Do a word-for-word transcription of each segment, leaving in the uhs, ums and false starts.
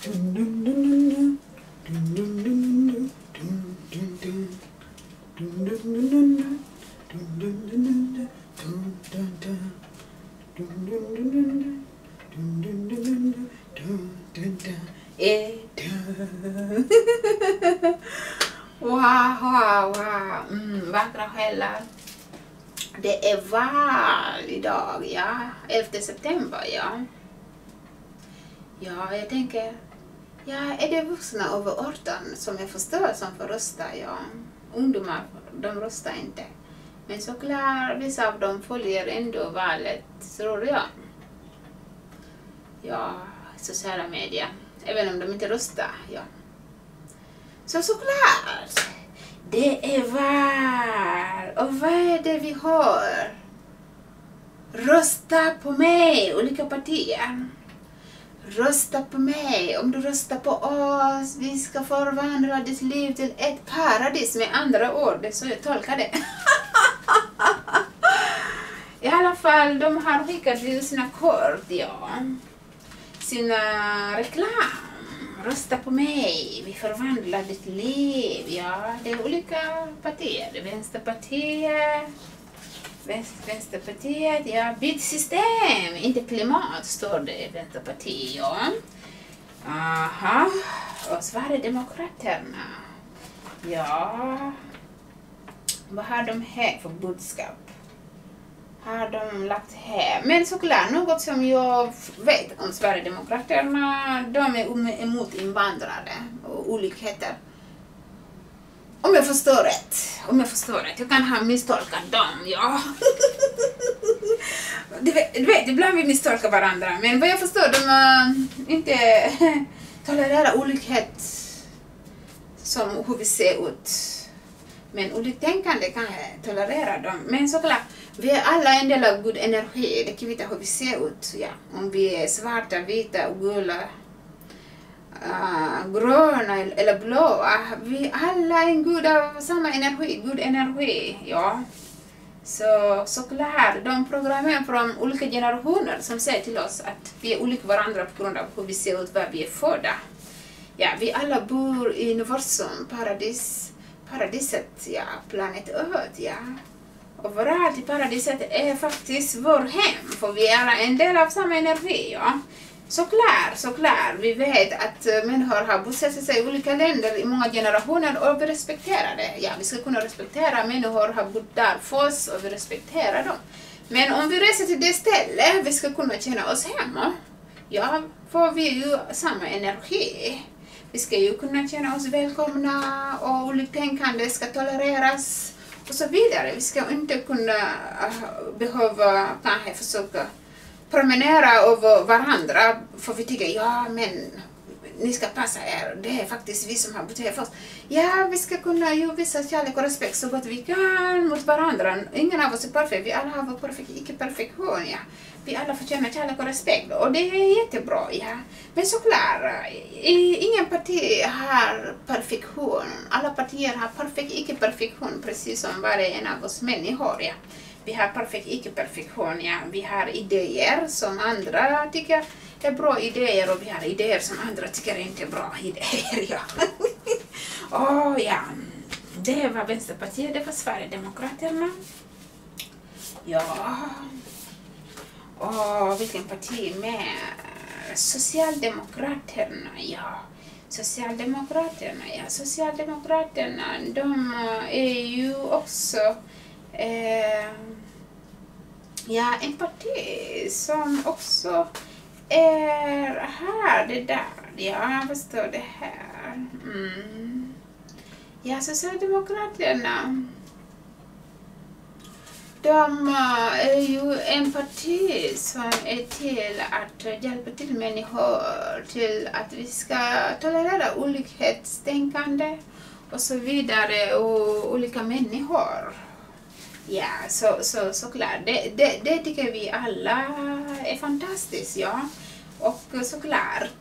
Wow, wow, wow. Mm, vackra själar. Det är val idag, ja. elfte september, ja. Ja, jag tänker, ja, är det vuxna över arton som jag förstår som får rösta, ja. Ungdomar, de röstar inte. Men såklart, vissa av dem följer ändå valet, tror jag. Ja, sociala medier. Även om de inte röstar, ja. Så såklart, det är val. Och vad är det vi har? Rösta på mig, olika partier. Rösta på mig. Om du röstar på oss, vi ska förvandla ditt liv till ett paradis. Med andra ord, det är så jag tolkar det. I alla fall, de har skickat ut sina kort, ja. Sina reklam. Rösta på mig, vi förvandlar ditt liv, ja. Det är olika partier. Det är Vänsterpartiet. Vänsterpartiet, ja. Byt system, inte klimat, står det i Vänsterpartiet, ja. Aha. Och Sverigedemokraterna. Ja. Vad har de här för budskap? Har de lagt här. Men såklart, något som jag vet om Sverigedemokraterna, de är emot invandrare och olikheter. Om jag förstår rätt. Om jag förstår rätt. Jag kan ha misstolkat dem, ja. Du vet, du vet, ibland vi misstolkar varandra. Men vad jag förstår, de uh, inte tolererar olikhet som hur vi ser ut. Men oliktänkande kan tolerera dem. Men såklart, vi är alla en del av god energi. Det kan veta hur vi ser ut. Ja. Om vi är svarta, vita och gula, uh, gröna eller blåa. Vi alla är en god av samma energi. God energi, ja. Så såklart, de programmerar från olika generationer som säger till oss att vi är olika varandra på grund av hur vi ser ut, var vi är födda. Ja, vi alla bor i universum, paradis. Paradiset, ja, planet Earth, ja. Överallt i paradiset är faktiskt vår hem, för vi är alla en del av samma energi, ja. Såklart, såklart, vi vet att människor har bosatt sig i olika länder i många generationer och vi respekterar det. Ja, vi ska kunna respektera människor har bott där för oss och vi respekterar dem. Men om vi reser till det stället, vi ska kunna känna oss hemma. Ja, för vi är ju samma energi. Vi ska ju kunna känna oss välkomna och oliktänkande ska tolereras och så vidare. Vi ska inte kunna uh, behöva kanske försöka promenera över varandra för vi tycker, ja men ni ska passa er, det är faktiskt vi som har bott här först. Ja, vi ska kunna ju visa kärlek och respekt så gott vi kan mot varandra. Ingen av oss är perfekt, vi alla har vår perfekt, icke-perfektion, ja. Vi alla förtjänar kärlek och respekt och det är jättebra, ja. Men såklart, ingen parti har perfektion. Alla partier har perfekt icke-perfektion, precis som varje en av oss människor, ja. Vi har perfekt icke-perfektion, ja. Vi har idéer som andra tycker är bra idéer och vi har idéer som andra tycker inte är bra idéer, ja. Åh, oh, ja. Det var Vänsterpartiet, det var Sverigedemokraterna. Ja. Åh, oh, vilken parti med Socialdemokraterna, ja. Socialdemokraterna, ja. Socialdemokraterna, de är ju också eh, ja, en parti som också är här, det där. Ja, vad står det här? Mm. Ja, Socialdemokraterna, de är ju en parti som är till att hjälpa till människor till att vi ska tolerera olikhetstänkande och så vidare och olika människor. Ja, så, så, såklart. Det, det, det tycker vi alla är fantastiskt, ja. Och såklart,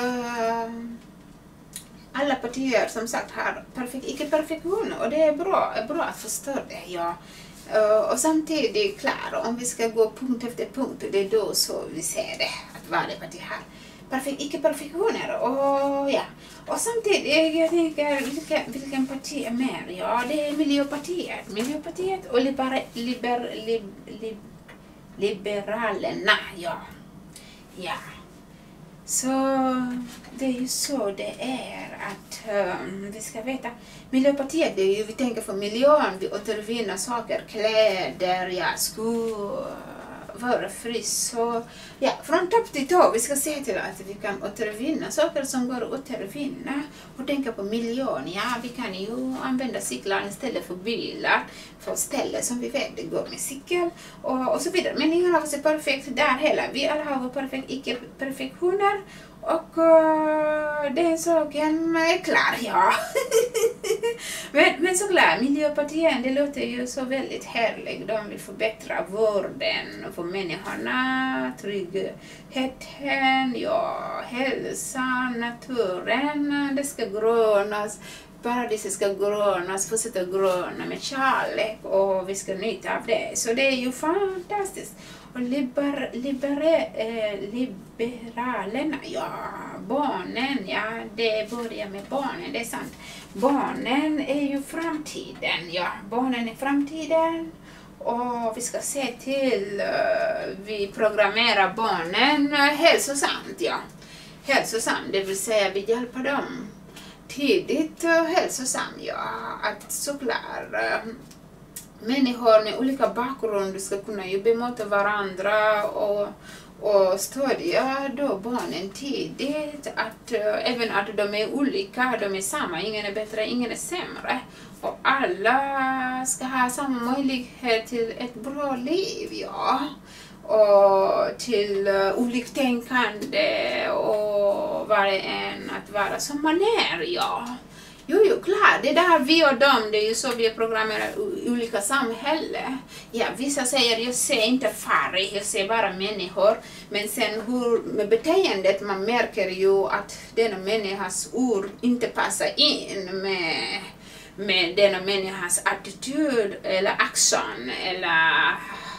alla partier som sagt har perfekt, icke-perfektion och det är bra, är bra att förstå det, ja. Uh, och samtidigt, klart, om vi ska gå punkt efter punkt, det är då så vi ser det, att varje parti har perfekt, icke-perfektioner. Och ja, och samtidigt jag tänker vilken, vilken parti är mer? Ja, det är Miljöpartiet. Miljöpartiet och liber, liber, liber, liber, Liberalerna, ja. Ja. Så det är ju så det är att um, vi ska veta. Miljöpartiet, det är ju, vi tänker för miljön, vi återvinner saker, kläder, ja, skor, vara frisk. Så ja, från topp till tå, vi ska se till att vi kan återvinna saker som går att återvinna och tänka på miljön. Ja, vi kan ju använda cyklar istället för bilar för ställen som vi vet det går med cykel och, och så vidare. Men ingen av oss är perfekt där heller. Vi alla har perfekt, icke-perfektioner och uh, den saken är klar, ja. men, men såklart, Miljöpartiet, det låter ju så väldigt härligt. De vill förbättra vården för människorna, tryggheten, ja, hälsan, naturen, det ska grönas. Paradiset ska grönas, fortsätta gröna med kärlek och vi ska nytta av det. Så det är ju fantastiskt. Och liber, liber, eh, liberalerna, ja, barnen, ja, det börjar med barnen, det är sant. Barnen är ju framtiden, ja, barnen är framtiden. Och vi ska se till, uh, vi programmerar barnen uh, hälsosamt, ja. Hälsosamt, det vill säga vi hjälper dem tidigt och hälsosam, ja, att såklart äh, människor med olika bakgrund ska kunna ju bemöta varandra och, och stödja då barnen tidigt, att äh, även att de är olika, de är samma, ingen är bättre, ingen är sämre och alla ska ha samma möjlighet till ett bra liv, ja. Och till uh, oliktänkande och var en att vara som man är, ja. Jo, jo, klart, det där vi och dem, det är ju så vi programmerar olika samhällen. Ja, vissa säger, jag ser inte färg, jag ser bara människor. Men sen hur, med beteendet, man märker ju att denna människas ord inte passar in med, med denna människas attityd eller action eller...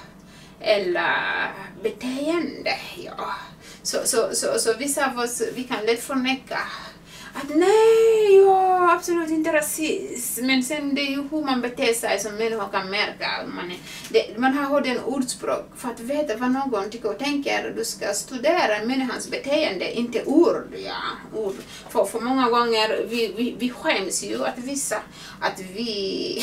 eller beteende, ja. Så, så, så, så vissa av oss, vi kan lätt förneka att nej, ja, absolut inte rasism. Men sen det är ju hur man beter sig som människor kan märka. Man, är, det, man har hört en ordspråk för att veta vad någon tycker och tänker. Du ska studera människans beteende, inte ord, ja. Ord. För, för många gånger, vi, vi, vi skäms ju att vissa, att vi...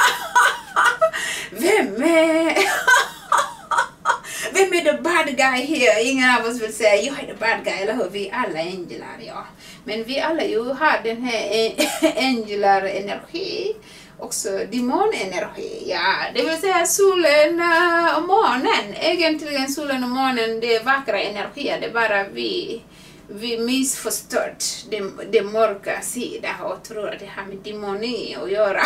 Vem är... Vem är the bad guy here? Ingen av oss vill säga jag är the bad guy, eller hur? Vi alla är änglar, ja. Men vi alla ju har den här änglar-energi, också demonenergi, ja. Det vill säga solen och månen. Egentligen solen och månen, det är vackra energier, det är bara vi... Vi missförstått den, den mörka sidan och tror att det har med demoni att göra.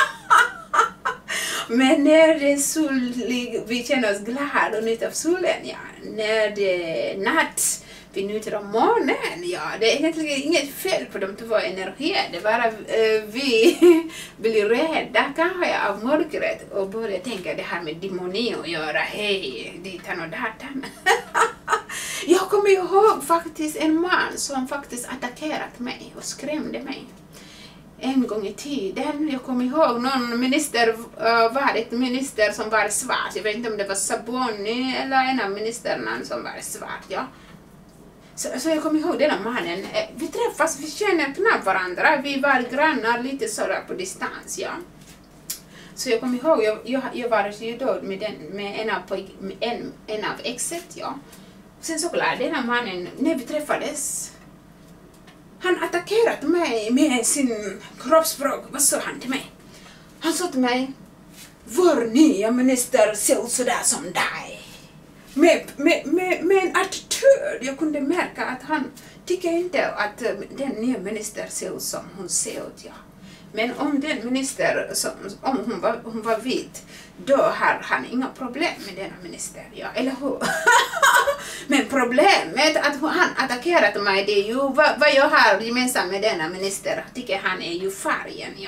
Men när det är solig, vi känner oss glada och nytt av solen, ja. När det är natt, vi njuter av månen, ja. Det är egentligen inget fel på de två energier. Det är bara uh, vi blir rädda kanske av mörkret och börjar tänka det här med demoni att göra. Hej, ditan och datan. Jag kommer ihåg faktiskt en man som faktiskt attackerat mig och skrämde mig. En gång i tiden, jag kommer ihåg någon minister, uh, varit minister som var svart. Jag vet inte om det var Saboni eller en av ministerna som var svart, ja. Så, så jag kommer ihåg den mannen. Vi träffas, vi känner knappt varandra. Vi var grannar lite sådär på distans, ja. Så jag kommer ihåg, jag, jag, jag var ju då med, den, med en, av, med en, en av exet, ja. Sen såklart, den mannen, när vi träffades, han attackerade mig med sin kroppsspråk. Vad sa han till mig? Han sa till mig, vår nya minister ser ut sådär som dig. Med, med, med, med en attityd. Jag kunde märka att han tycker inte att den nya minister ser ut som hon ser ut, ja. Men om den minister, som, om hon var, hon var vit, då har han inga problem med denna minister, ja, eller hur? Men problemet att han attackerat mig, det är ju vad, vad jag har gemensamt med denna minister, tycker han är ju färgen, ja.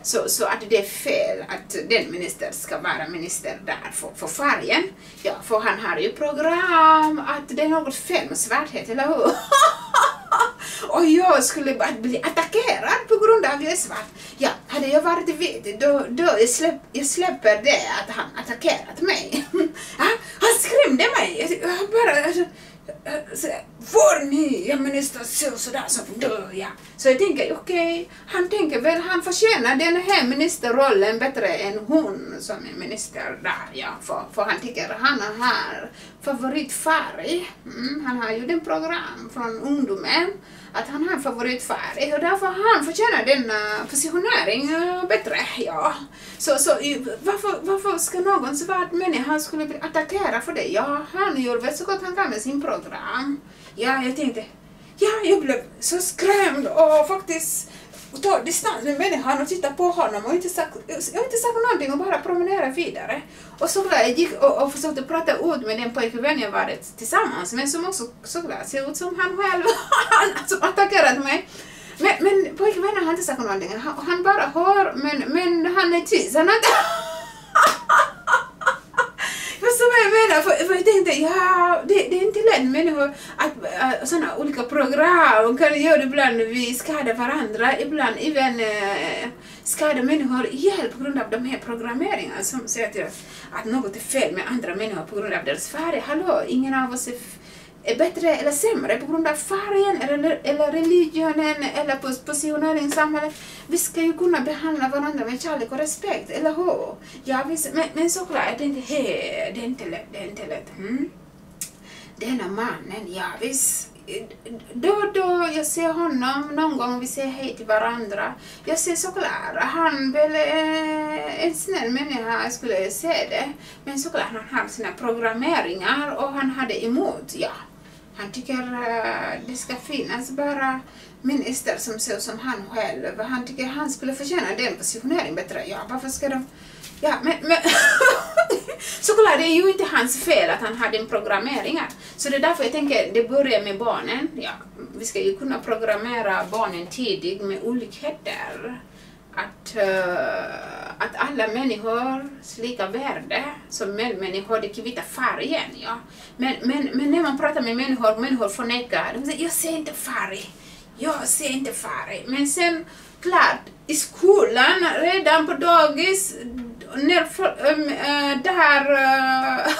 Så, så att det är fel att den minister ska vara minister där för, för färgen. Ja, för han har ju program att det är något fel med svarthet, eller hur? Och jag skulle bara bli attackerad på grund av att jag är svart. Ja, hade jag varit vit, då, då jag, släpp, jag släpper det att han attackerat mig. Ja, han skrämde mig. Jag bara... Alltså, vår nya minister så sådär som du, ja. Så jag tänker, okej, okay, han tänker väl, han förtjänar den här ministerrollen bättre än hon som är minister där, ja. För, för han tycker han har favoritfärg. Mm, han har ju den program från ungdomen att han har favoritfärg och därför han förtjänar den uh, positionering uh, bättre, ja. Så, så varför, varför ska någon svart människa skulle bli attackerad för det? Ja, han gör väl så gott han kan med sin program. Ja, jag tänkte, ja, jag blev så skrämd och faktiskt ta distans med människan och titta på honom och inte sagt, jag har inte sagt någonting och bara promenera vidare. Och så jag gick och, och försökte prata ut med den pojkvän jag varit tillsammans men som också såklart ser ut som han själv som attackerade mig. Men, men pojkvännen har inte sagt någonting, han, han bara hör, men, men han är tyst, han har inte... Så jag menar, för, för jag tänkte, ja, det, det är inte lätt människor att äh, sådana olika program kan göra ibland vi skadar varandra, ibland även äh, skadar människor ihjäl på grund av de här programmeringarna som säger till att något är fel med andra människor på grund av deras färg. Hallå, ingen av oss är, är bättre eller sämre på grund av färgen eller, eller religionen eller positionering i samhället. Vi ska ju kunna behandla varandra med kärlek och respekt, eller hur? Ja, visst, men, men såklart, jag tänkte, hej, det är inte lätt, det är inte lätt. Mm. Denna mannen, ja visst. Då och då jag ser honom, någon gång vi säger hej till varandra. Jag ser såklart, han väl eh, en snäll människa skulle jag säga det. Men såklart han har sina programmeringar och han hade emot, ja. Han tycker uh, det ska finnas bara minister som ser som han själv. Han tycker han skulle förtjäna den positionering bättre. Ja, varför ska de... Ja, men... men såklart, det är ju inte hans fel att han hade en programmeringar. Så det är därför jag tänker, det börjar med barnen. Ja, vi ska ju kunna programmera barnen tidigt med olikheter. Att, uh, att alla människor lika värde som människor, det kan vita färgen, ja. Men, men, men när man pratar med människor, människor förnekar. De säger, jag ser inte färg. Jag ser inte färg. Men sen, klart, i skolan, redan på dagis, när, um, uh, där... Uh,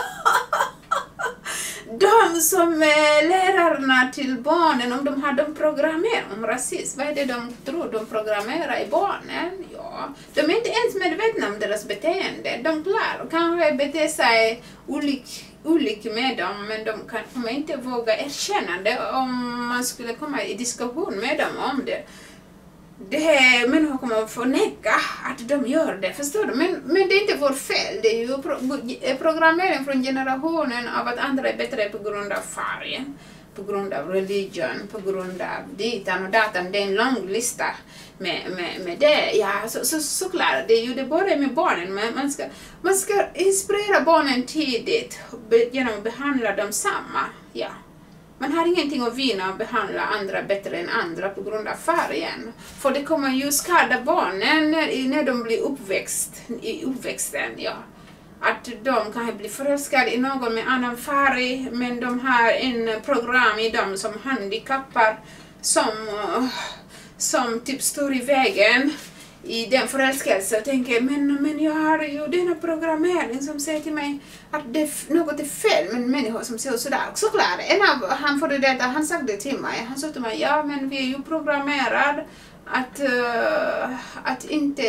de som är lärarna till barnen, om de har de programmerat om rasism, vad är det de tror de programmerar i barnen? Ja, de är inte ens medvetna om deras beteende. De klar kanske beter sig olik, olik med dem, men de kan, kommer inte våga erkänna det om man skulle komma i diskussion med dem om det. Det här människor kommer att förneka att de gör det, förstår du? Men, men det är inte vår fel, det är ju pro, programmering från generationen av att andra är bättre på grund av färgen, på grund av religion, på grund av ditan och datan. Det är en lång lista med, med, med det. Ja, så, så, såklart, det är ju det bara med barnen, men man ska, man ska inspirera barnen tidigt genom att behandla dem samma, ja. Man har ingenting att vinna och behandla andra bättre än andra på grund av färgen. För det kommer ju skada barnen när, när de blir uppväxt, i uppväxten. Ja. Att de kan bli förälskade i någon med annan färg, men de har en program i dem som handikappar som, som typ står i vägen i den förälskelse och tänker, men, men jag har ju denna programmering som säger till mig att det, något är fel med människor som ser sådär. Såklart, en av han före detta, han sa det till mig, han sa till mig, ja men vi är ju programmerade att, uh, att inte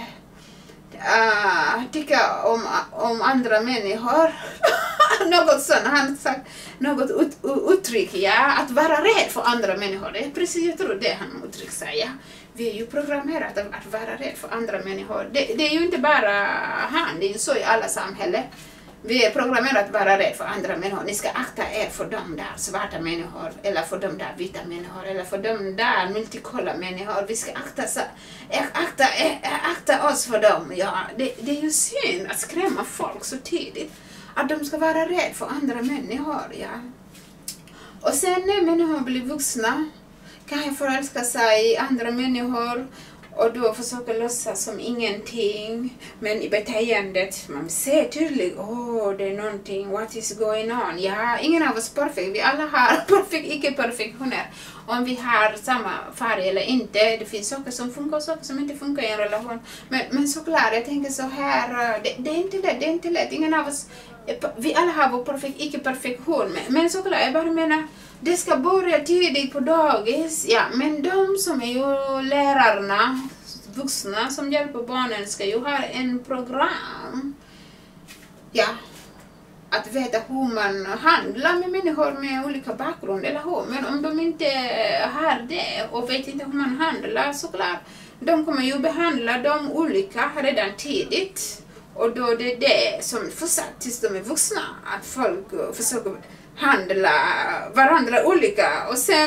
uh, tycka om, om andra människor. Något sånt, han sagt något ut, uttryck, ja, att vara rädd för andra människor. Det är precis, jag tror det han uttryck säger. Vi är ju programmerade att vara rädd för andra människor. Det, det är ju inte bara han, det är ju så i alla samhällen. Vi är programmerade att vara rädd för andra människor. Ni ska akta er för de där svarta människor, eller för de där vita människor, eller för de där multikolla människor. Vi ska akta, akta, akta oss för dem. Ja, det, det är ju synd att skrämma folk så tidigt. Att de ska vara rädd för andra människor, ja. Och sen när människor blir vuxna kan jag förälska sig i andra människor Och då försöker låtsas som ingenting. Men i beteendet, man ser tydligt, åh oh, det är någonting, what is going on? Ja, ingen av oss är perfekt, vi alla har perfekt, icke-perfektioner. Om vi har samma färg eller inte, det finns saker som funkar och saker som inte funkar i en relation. Men, men såklart, jag tänker så här, det, det är inte lätt, det är inte lätt, ingen av oss, vi alla har vår perfekt, icke-perfektion. Men, men såklart, jag bara menar, det ska börja tidigt på dagis, ja, men de som är ju lärarna, vuxna som hjälper barnen ska ju ha en program, ja, att veta hur man handlar med människor med olika bakgrund, eller hur? Men om de inte har det och vet inte hur man handlar, såklart, de kommer ju behandla dem olika redan tidigt. Och då det är det som fortsatt tills de är vuxna, att folk försöker handla varandra olika och sen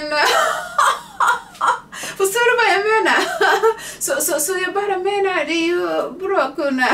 förstår du vad jag menar? så, så, så jag bara menar, det är ju bra att kunna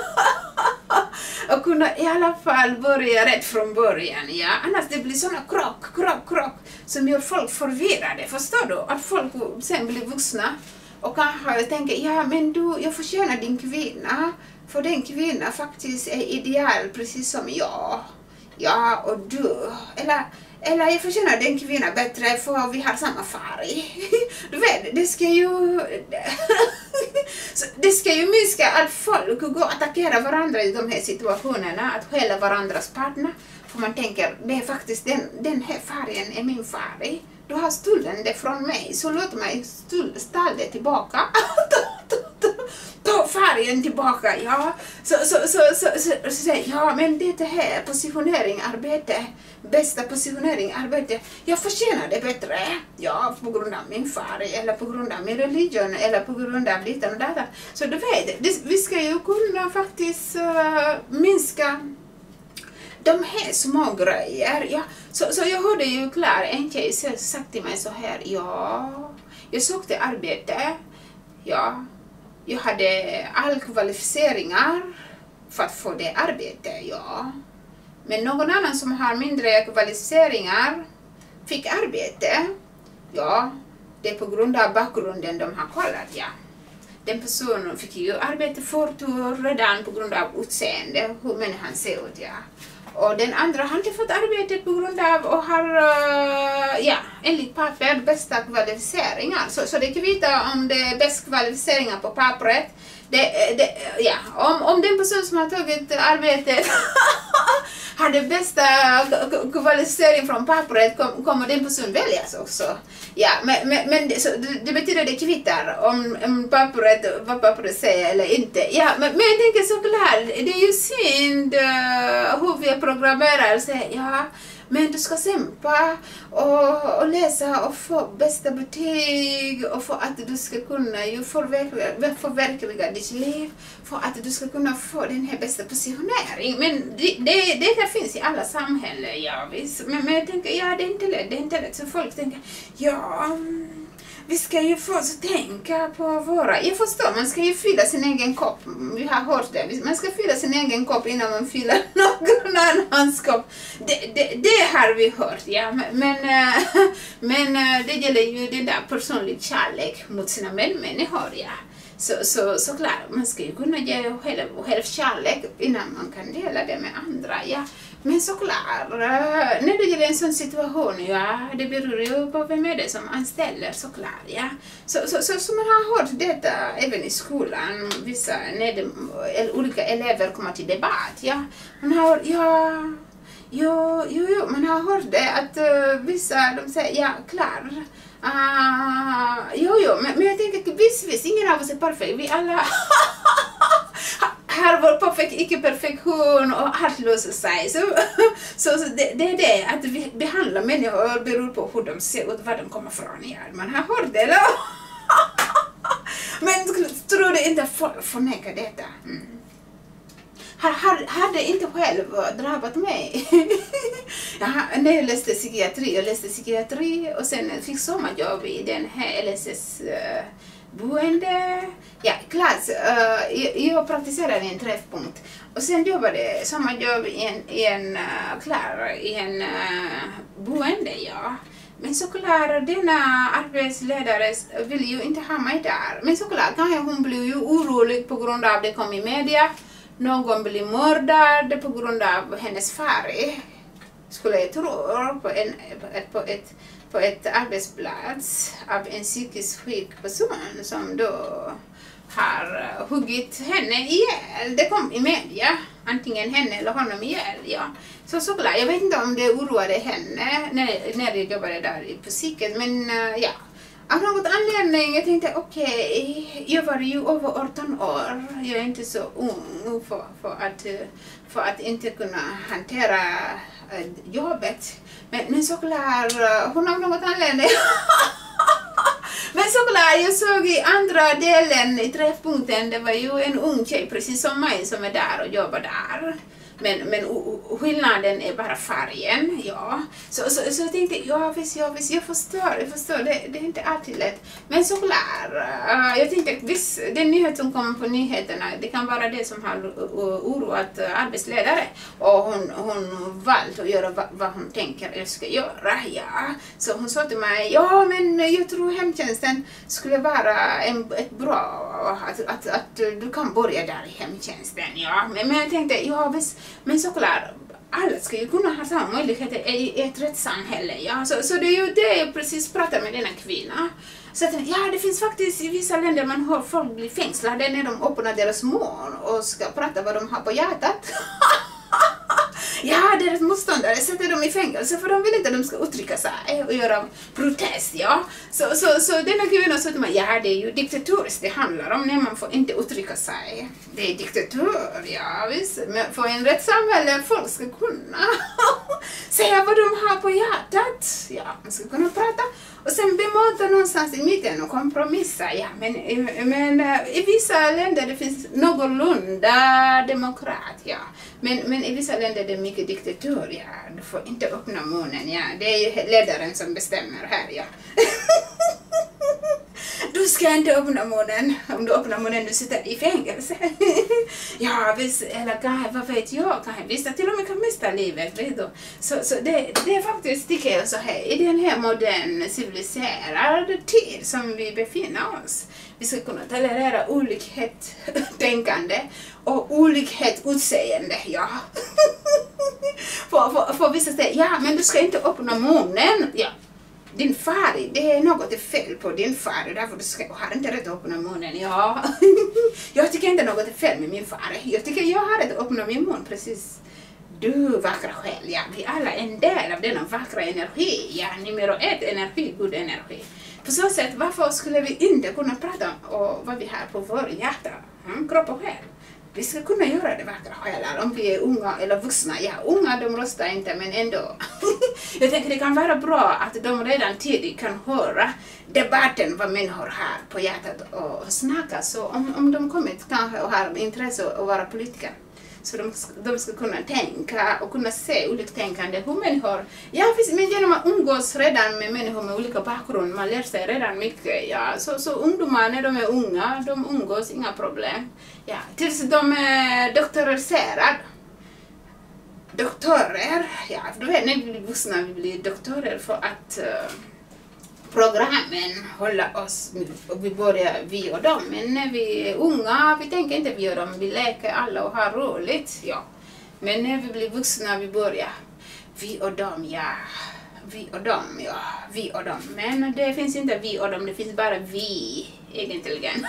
att kunna i alla fall börja rätt från början, ja, annars det blir såna krock, krock, krock som gör folk förvirrade, förstår du? Att folk sen blir vuxna och kanske tänker, ja men du, jag förtjänar din kvinna, för den kvinna faktiskt är ideal precis som jag. Ja, och du, eller, eller jag förtjänar den kvinna bättre för vi har samma färg. Du vet, det ska ju det ska ju minska att folk går och attackerar varandra i de här situationerna, att skälla varandras partner. För man tänker, det är faktiskt den, den här färgen är min färg. Du har stulen det från mig, så låt mig ställa det tillbaka. Ta färgen tillbaka, ja. Så, så, så, så, så, så, ja, men det här positionering, arbete, bästa positionering, arbete, jag förtjänar det bättre, ja, på grund av min färg, eller på grund av min religion, eller på grund av lite och detta. Så du vet, det, vi ska ju kunna faktiskt uh, minska de här små grejer, ja. Så, så jag hörde ju klar, en tjej sagt till mig så här, ja, jag sökte arbete, ja. Jag hade all kvalificeringar för att få det arbetet, ja. Men någon annan som har mindre kvalificeringar fick arbete, ja. Det är på grund av bakgrunden de har kollat, ja. Den personen fick ju arbete förtur redan på grund av utseende, hur människan ser ut, ja. Och den andra har inte fått arbetet på grund av och har, uh, ja, enligt papper bästa kvalificeringar. Så, så det kvittar om det är bäst kvalificeringar på pappret. Det, det, ja, om, om den person som har tagit arbetet hade bästa kvalificering från pappret, kom, kommer den personen väljas också. Ja, men, men, men det, så, det, det betyder det kvittar om, om pappret, vad pappret säger eller inte. Ja, men, men jag tänker såklart, det är ju synd uh, hur vi programmerar och säger, ja, men du ska kämpa och, och läsa och få bästa betyg och för att du ska kunna ju förverkliga, förverkliga ditt liv, för att du ska kunna få den här bästa positionering. Men det, det, det finns i alla samhällen, ja visst. Men, men jag tänker, ja det är inte lätt, det är inte lätt. Så folk tänker, ja, vi ska ju få så tänka på våra, jag förstår, man ska ju fylla sin egen kopp, vi har hört det, man ska fylla sin egen kopp innan man fyller någon annans kopp, det, det, det har vi hört, ja, men, men det gäller ju det där personlig kärlek mot sina medmänniskor, ja. Så, så, så klart, man ska ju kunna ge själv, självkärlek innan man kan dela det med andra, ja. Men såklart, när det gäller en sån situation, ja, det beror ju på vem är det som anställer, såklart, ja. Så, så, så, så man har hört detta även i skolan, vissa, när det, olika elever kommer till debatt, ja. Man har, ja, jo, jo, jo, man har hört det att uh, vissa, de säger, ja, klar. Uh, jo, jo, men, men jag tänker att visst, visst, ingen av oss är perfekt, vi alla har vår perfekt, icke-perfektion och allt löser sig. Så, så, så det, det är det, att vi behandlar människor beror på hur de ser ut, var de kommer från. Ja, man har hört det, eller? Men tror du inte folk förnekar detta? Mm. Har, har, hade inte själv drabbat mig. Jag, när jag läste psykiatri, jag läste psykiatri och sen fick sommarjobb i den här L S S-boende. Ja, klass. Uh, jag, jag praktiserade i en träffpunkt. Och sen jobbade sommarjobb i en, i en, uh, klar, i en uh, boende, ja. Men såklart, denna arbetsledare vill ju inte ha mig där. Men såklart, kanske hon blir ju orolig på grund av det kom i media. Någon blir mördad på grund av hennes färg. Skulle jag tro på, en, på, ett, på, ett, på ett arbetsplats av en psykiskt sjuk person som då har huggit henne ihjäl. Det kom i media. Antingen henne eller honom ihjäl. Ja. Så såklart, jag vet inte om det oroade henne när, när jag jobbade där på psyket. Men uh, ja, av något anledning jag tänkte okej, okay, jag var ju över arton år. Jag är inte så ung för, för, att, för att inte kunna hantera uh, jobbet. Men, men såklart, uh, hon av något anledning... Men såklart, jag såg i andra delen i träffpunkten, det var ju en ung tjej precis som mig som är där och jobbar där. Men, men skillnaden är bara färgen, ja. Så, så, så jag tänkte, ja visst, ja, visst, jag förstår, jag förstår, det, det är inte alltid lätt. Men såklart, uh, jag tänkte att visst, den nyhet som kommer på nyheterna, det kan vara det som har oroat arbetsledare. Och hon, hon valt att göra vad, vad hon tänker jag ska göra, ja. Så hon sa till mig, ja men jag tror hemtjänsten skulle vara en, ett bra, att, att, att du kan börja där i hemtjänsten, ja. Men, men jag tänkte, ja visst, men såklart, alla ska ju kunna ha samma möjligheter i ett rättssamhälle. Ja? Så, så det är ju det jag precis pratade med denna kvinna. Så att, ja, det finns faktiskt i vissa länder man hör folk bli fängslade när de öppnar deras mun och ska prata vad de har på hjärtat. Ja, deras motståndare sätter dem i fängelse för de vill inte att de ska uttrycka sig och göra protest, ja. Så, så, så denna kvinna sa till mig, ja det är ju diktatoriskt det handlar om när man får inte uttrycka sig. Det är diktatur, ja visst. Men för en rättssamhälle folk ska kunna säga vad de har på hjärtat. Ja, man ska kunna prata. Och sen bemöta någonstans i mitten och kompromissa. Ja, men, men i vissa länder det finns någorlunda demokrat, ja. Men, men i vissa länder det är mycket diktatur, ja. Du får inte öppna munnen, ja. Det är ju ledaren som bestämmer här, ja. Du ska inte öppna munnen. Om du öppnar munnen, du sitter i fängelse. Ja, visst, eller kanske, vad vet jag, kanske visst, till och med kan mista livet, vet du. Så, så det, det är faktiskt, tycker jag så här, i den här modern civiliserade tid som vi befinner oss. Vi ska kunna tolerera olikhet tänkande och olikhet utseende, ja. för, för, för vissa säger, ja men du ska inte öppna munnen, ja. Din färg, det är något fel på din färg, därför du ska, har inte rätt att öppna munnen, ja. Jag tycker inte något är fel med min färg, jag tycker jag har rätt att öppna min mun, precis. Du vackra själ, ja, vi alla är en del av denna vackra energi, ja, nummer ett energi, god energi. På så sätt, varför skulle vi inte kunna prata om vad vi har på vår hjärta, mm, kropp och själ? Vi ska kunna göra det vackra själar om vi är unga eller vuxna. Ja, unga de röstar inte men ändå. Jag tänker det kan vara bra att de redan tidigt kan höra debatten vad människor har på hjärtat och snacka. Så om, om de kommit kanske och har intresse att vara politiker. Så de, de ska kunna tänka och kunna se oliktänkande hur människor, ja men genom att umgås redan med människor med olika bakgrund, man lär sig redan mycket, ja. Så, så ungdomar när de är unga, de umgås, inga problem. Ja, tills de är doktoriserade. Doktorer, ja, du vet när vi blir vuxna, vi blir doktorer för att uh, programmen håller oss, och vi börjar vi och dem, men när vi är unga, vi tänker inte vi och dem, vi leker alla och har roligt, ja. Men när vi blir vuxna, vi börjar vi och dem, ja, vi och dem, ja, vi och dem. Men det finns inte vi och dem, det finns bara vi, egentligen.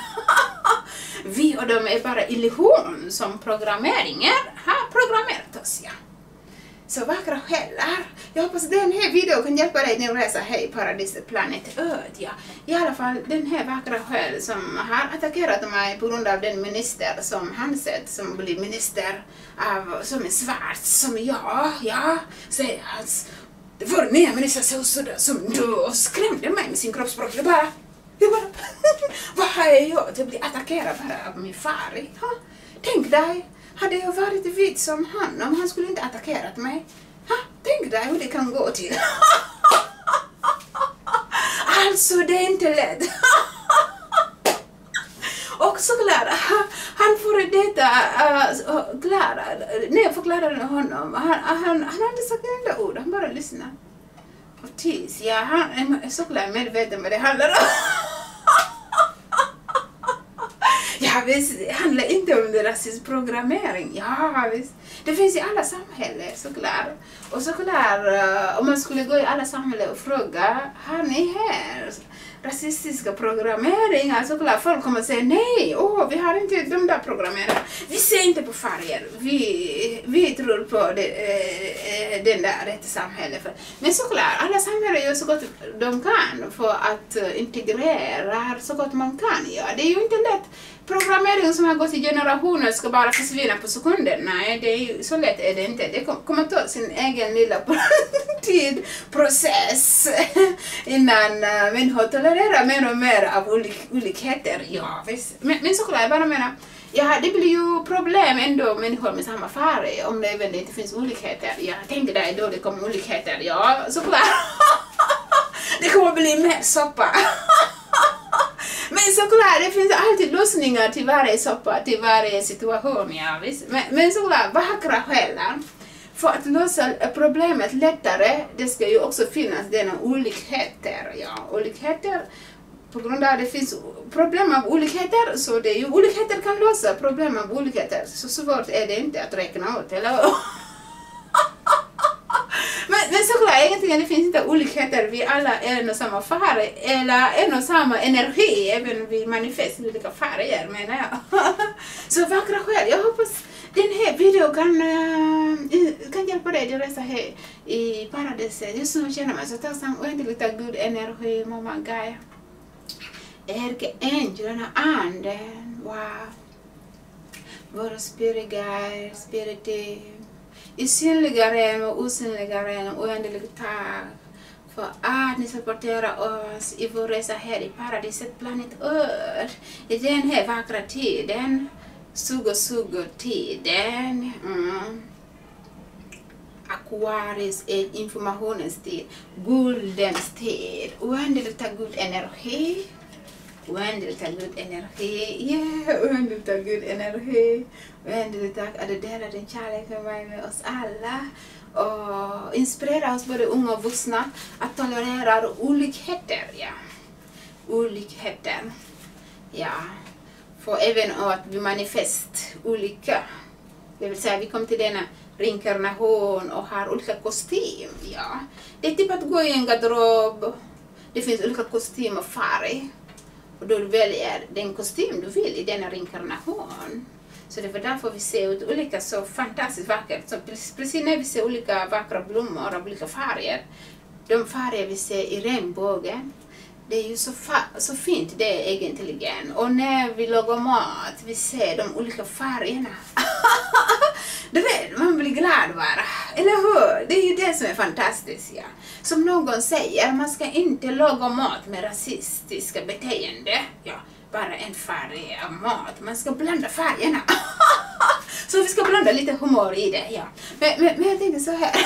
Vi och dem är bara illusion som programmeringen har programmerat oss, ja. Så vackra själar. Jag hoppas att den här videon kan hjälpa dig när du reser hej paradiset planet Öd. Ja. I alla fall den här vackra själ som har attackerat mig på grund av den minister som han sett som blir minister av, som är svart som jag. Ja, säger hans. Det var nya minister så sådär som du och skrämde mig med sin kroppsspråk. Jag bara, jag bara, vad har jag gjort? Jag blir attackerad bara av min färg. Ha? Tänk dig. Hade jag varit vit som han, om han skulle inte attackerat mig. Ha, tänk dig hur det kan gå till. Alltså, det är inte lätt. Och så Klara, han får detta, uh, Klara, när jag förklarade honom, han, han, han hade sagt enda ord, han bara lyssnade. Och Allpeace, ja, han är såklart medveten vad det handlar om. Ja visst, det handlar inte om rasismprogrammering. Ja visst, det finns i alla samhällen såklart. Och såklart, om man skulle gå i alla samhällen och fråga, har ni här rasistiska programmeringar? Såklart folk kommer att säga nej, åh vi har inte de där programmeringarna. Vi ser inte på färger, vi, vi tror på det, äh, den där rätta samhället. Men såklart, alla samhällen gör så gott de kan för att integrera så gott man kan. Ja. Det är ju inte lätt. Programmering som har gått i generationer ska bara försvinna på sekunder. Nej, det är ju, så lätt är det inte. Det kommer ta sin egen lilla tid, process innan uh, människor tolererar mer och mer av olik olikheter. Ja, visst. Men, men såklart, jag bara menar, ja, det blir ju problem ändå människor med samma färg om det även inte finns olikheter. Jag tänker där då det kommer olikheter. Ja, såklart. Det kommer bli mer soppa. Men såklart, det finns alltid lösningar till varje soppa, till varje situation, ja visst. Men, men såklart, vackra själar. För att lösa problemet lättare, det ska ju också finnas denna olikheter, ja. Olikheter, på grund av att det finns problem av olikheter, så det är ju olikheter kan lösa problem av olikheter. Så svårt är det inte att räkna ut, eller hur? Men, men såklart, egentligen det finns inte olikheter, vi alla är en och samma färg, eller en och samma energi, även vi manifesterar olika färger, menar jag. Så vackra själ, jag hoppas den här videon kan, uh, kan hjälpa dig att resa här i paradiset. Just nu känner man så tacksam och inte lite god energi, mamma Gaia. Ärkeängelarna, anden, wow. Våra spirit guide, spirit team. I synliga ren och osynliga ren och oändligt tack för att ni supporterar oss i vår resa här i paradiset, planet Earth. I den här vackra tiden, sugo-sugo-tiden, mm. Aquarius är informationens tid, guldens tid, oändligt god energi. Oändligt tack god energi, yeah, oändligt tack god energi, oändligt tack att du delar din kärlek med mig, med oss alla och inspirera oss både unga och vuxna att tolerera olikheter, ja, olikheter, ja, för även att vi manifest olika, det vill säga vi kom till denna reinkarnation och har olika kostym, ja, det är typ att gå i en garderob, det finns olika kostym och färg. Och då du väljer den kostym du vill i denna reinkarnation. Så det var därför vi ser ut olika så fantastiskt vackert. Så precis när vi ser olika vackra blommor av olika färger. De färger vi ser i regnbågen. Det är ju så, så fint det är egentligen. Och när vi lagar mat vi ser de olika färgerna. Du vet, man blir glad bara. Eller hur? Det är ju det som är fantastiskt, ja. Som någon säger, man ska inte laga mat med rasistiska beteende. Ja, bara en färg av mat. Man ska blanda färgerna. Så vi ska blanda lite humor i det, ja. Men, men, men jag tänker så här.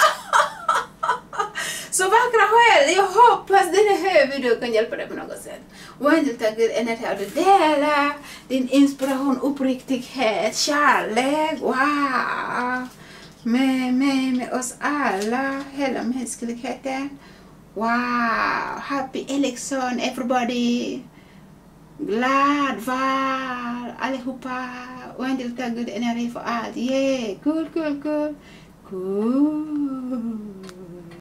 Så vackra själ, jag hoppas den här videon kan hjälpa dig på något sätt. Oändligt tack Gud energi att du delar din inspiration, uppriktighet, kärlek, wow. Med, med, med oss alla, hela mänskligheten. Wow, happy election everybody. Glad val allihopa. Oändligt tack Gud energi för allt. Yeah, cool, cool, cool. Cool.